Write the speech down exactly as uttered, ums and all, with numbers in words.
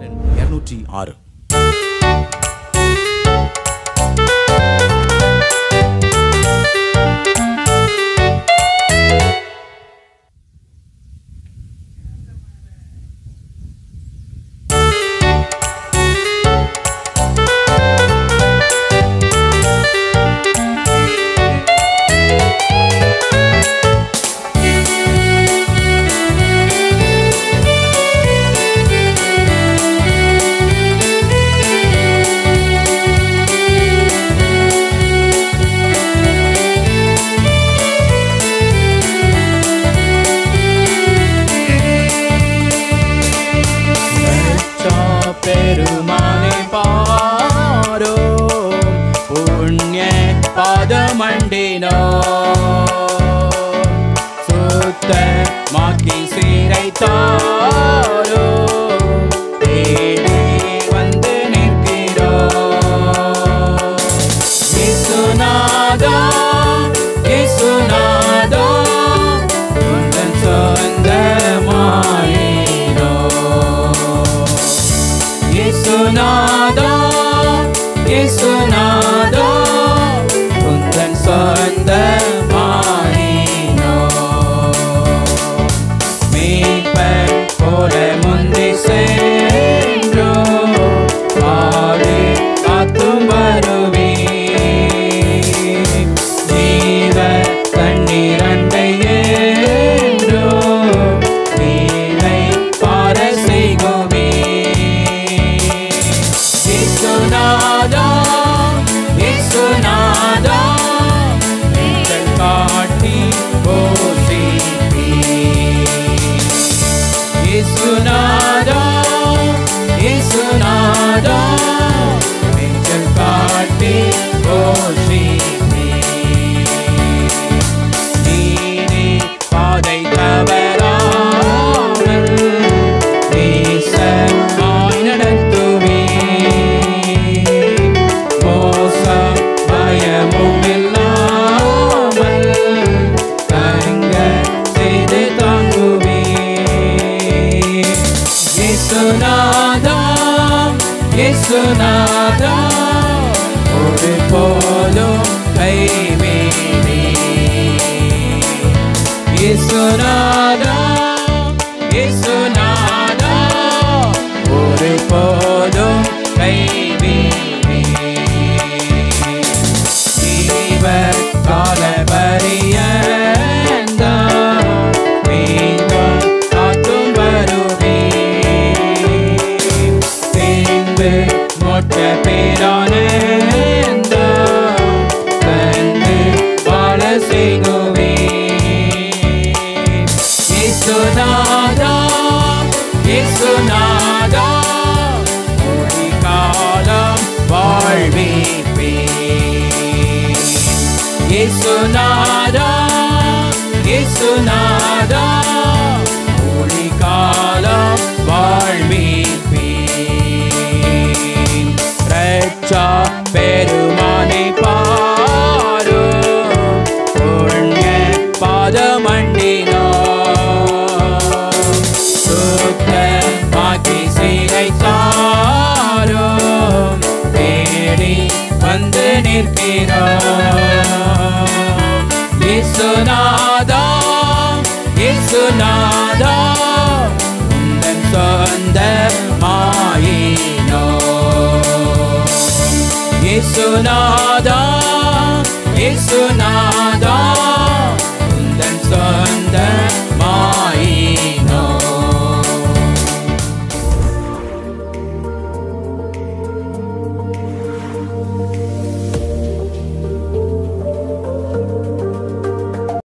இருநூற்றி ஆறு. பெருமானை பாரோ புண்ணிய பாதமண்டினோ சுத்தமாக்கி சீரைத்தாரோ தேடி வந்து நிற்கிறோ இயேசுநாதா இயேசுநாதா உந்தன் சொந்தமாயினோ இயேசுநாதா இயேசுநாதா உந்தன் சொந்தமாயினோ மீட்பர் போல முந்தி சென்றோ பாடி காத்தும் வருவே ஜீவ தண்ணீரண்டை என்றோ நீரை பார செய்குமே இயேசுநாதா இயேசுநாதா எங்கள் காட்டி போஷிப்பீ இயேசுநாதா இயேசுநாதா எங்கள் காட்டி போஷிப்பீ நீரே பாதை தவறாமல் நேசமாய் நடத்துவே மோசம் பயமும் இல்லாமல் தங்க செய்து தாங்குவே இயேசுநாதா இயேசுநாதா ஒரு போலும் கைவிடே இயேசுநாதா இயேசுநாதா ஒரு போலும் கைவிடே ஜீவ கால பரியந்தம் மீண்டும் காத்தும் வருவே பின்பு மொட்ட பேரானந்தம் தந்து வாழ செய்குவே இயேசுநாதா இயேசுநாதா ஒளி காலம் வாழ்விப்பே இயேசுநாதா இயேசுநாதா ஒளி காலம் வாழ்விப்பே ரட்சா பெருமானை பாரோ புண்ணிய பாதமண்டினோ சுத்தமாக்கி சீரைத்தாரோ தேடி வந்து நிற்கிறோ இயேசுநாதா இயேசுநாதா உந்தன் சொந்தமாயினோ இயேசுநாதா இயேசுநாதா